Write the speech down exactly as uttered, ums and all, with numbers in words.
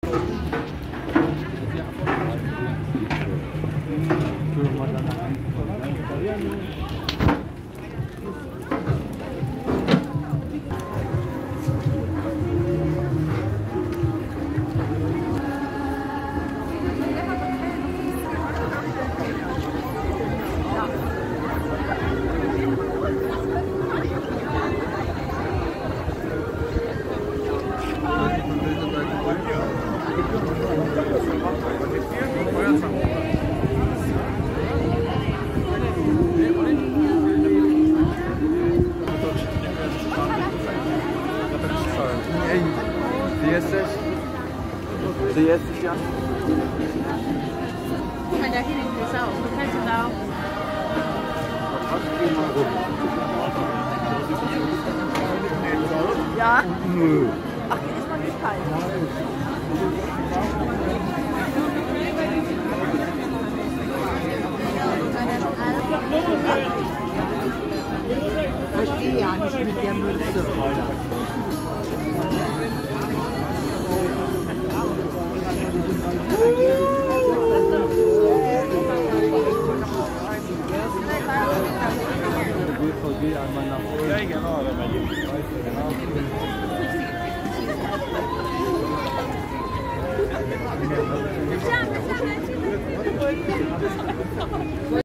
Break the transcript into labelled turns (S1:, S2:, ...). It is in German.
S1: Ty jesteś? Ty jesteś, Jan?
S2: Mà đã khi mình từ sau, tôi thấy từ đâu? Ja.
S1: Nö.
S2: Ach, die ist noch nicht kalt.
S3: Ich verstehe ja nicht mit der Mütze.
S2: Uh!